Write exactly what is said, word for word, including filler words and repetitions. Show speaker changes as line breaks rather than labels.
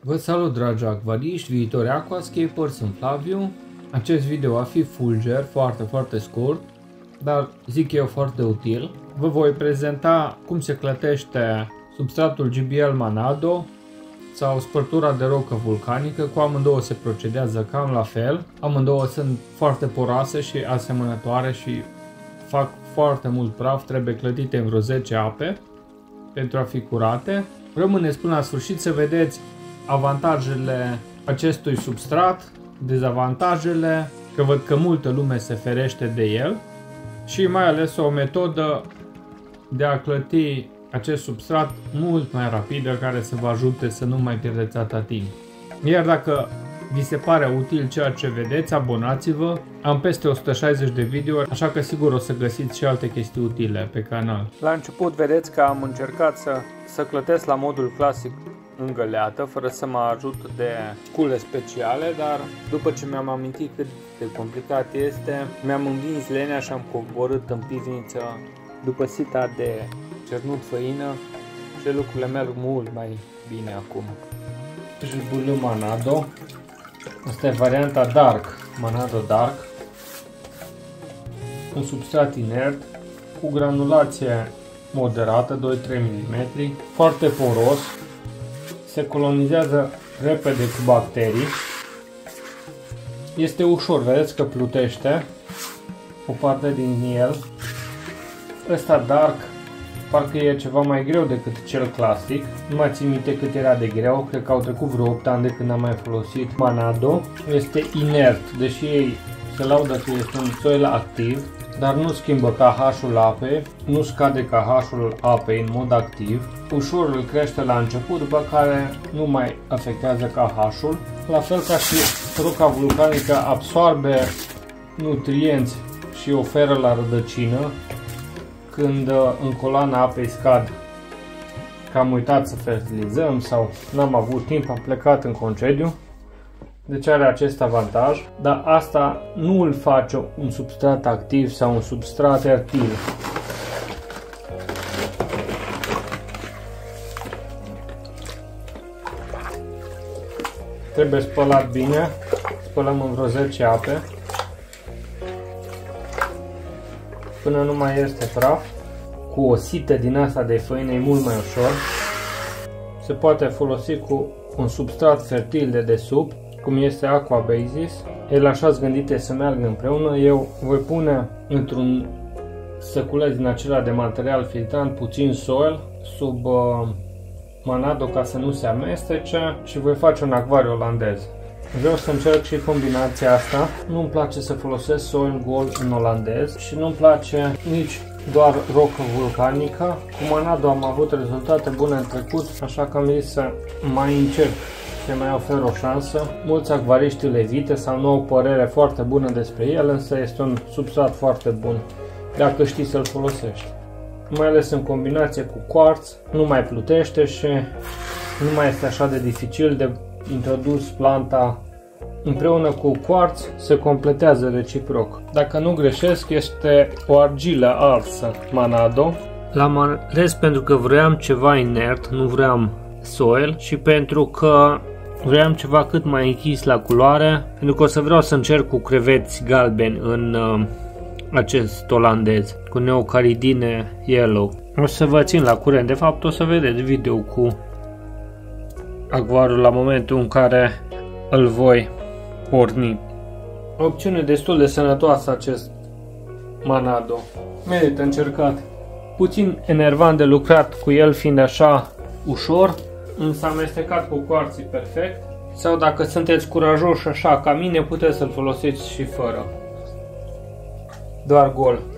Vă salut, dragi acvariști, viitori aquascaper, sunt Flaviu. Acest video va fi fulger, foarte, foarte scurt, dar zic eu foarte util. Vă voi prezenta cum se clătește substratul G B L Manado sau spărtura de rocă vulcanică. Cu amândouă se procedează cam la fel. Amândouă sunt foarte poroase și asemănătoare și fac foarte mult praf, trebuie clătite în vreo zece ape pentru a fi curate. Rămâneți până la sfârșit să vedeți avantajele acestui substrat, dezavantajele, că văd că multă lume se ferește de el, și mai ales o metodă de a clăti acest substrat mult mai rapidă, care să vă ajute să nu mai pierdeți atâta timp. Iar dacă vi se pare util ceea ce vedeți, abonați-vă. Am peste o sută șaizeci de videouri, așa că sigur o să găsiți și alte chestii utile pe canal. La început vedeți că am încercat să, să clătesc la modul clasic în găleată, fără să mă ajut de scule speciale, dar după ce mi-am amintit cât de complicat este, mi-am învins lenea și am coborât în pivniță după sita de cernut făină și lucrurile merg mult mai bine acum. G B L Manado. Asta e varianta Dark, Manado Dark. Un substrat inert cu granulație moderată, doi trei milimetri, foarte poros, se colonizează repede cu bacterii, este ușor, vedeți că plutește o parte din el. Ăsta Dark parcă e ceva mai greu decât cel clasic, nu mai țin minte cât era de greu, cred că au trecut vreo opt ani de când am mai folosit Manado. Este inert, deși ei se laudă că este un soil activ, dar nu schimbă pH-ul apei, nu scade pH-ul apei în mod activ, ușor îl crește la început, după care nu mai afectează pH-ul. La fel ca și roca vulcanică absorbe nutrienți și oferă la rădăcină. Când în coloana apei scad, că am uitat să fertilizăm sau n-am avut timp, am plecat în concediu, deci are acest avantaj, dar asta nu îl face un substrat activ sau un substrat fertil. Trebuie spălat bine, spălăm în vreo zece ape, până nu mai este praf. Cu o sită din asta de făină e mult mai ușor. Se poate folosi cu un substrat fertil de desubt, cum este Aquabasis. Ele așa sunt gândite să meargă împreună. Eu voi pune într-un săculeț din acela de material filtrant puțin soil sub uh, Manado ca să nu se amestece și voi face un acvariu olandez. Vreau să încerc și combinația asta. Nu-mi place să folosesc soil gol în olandez și nu-mi place nici doar rocă vulcanică. Cu Manado am avut rezultate bune în trecut, așa că am zis să mai încerc, să mai ofer o șansă. Mulți acvariști îl evită sau nu au o părere foarte bună despre el, însă este un substrat foarte bun dacă știi să-l folosești. Mai ales în combinație cu quartz, nu mai plutește și nu mai este așa de dificil de introdus planta. Împreună cu quartz se completează reciproc. Dacă nu greșesc, este o argilă arsă Manado. L-am ales pentru că vreau ceva inert, nu vreau soil, și pentru că vreau ceva cât mai închis la culoare, pentru că o să vreau să încerc cu creveți galbeni în uh, acest olandez, cu neocaridine yellow. O să vă țin la curent, de fapt o să vedeți video cu acvariul la momentul în care îl voi porni. O opțiune destul de sănătoasă acest Manado. Merită încercat. Puțin enervant de lucrat cu el fiind așa ușor, însă amestecat cu quartz e perfect. Sau dacă sunteți curajoși așa ca mine, puteți să-l folosiți și fără. Doar gol.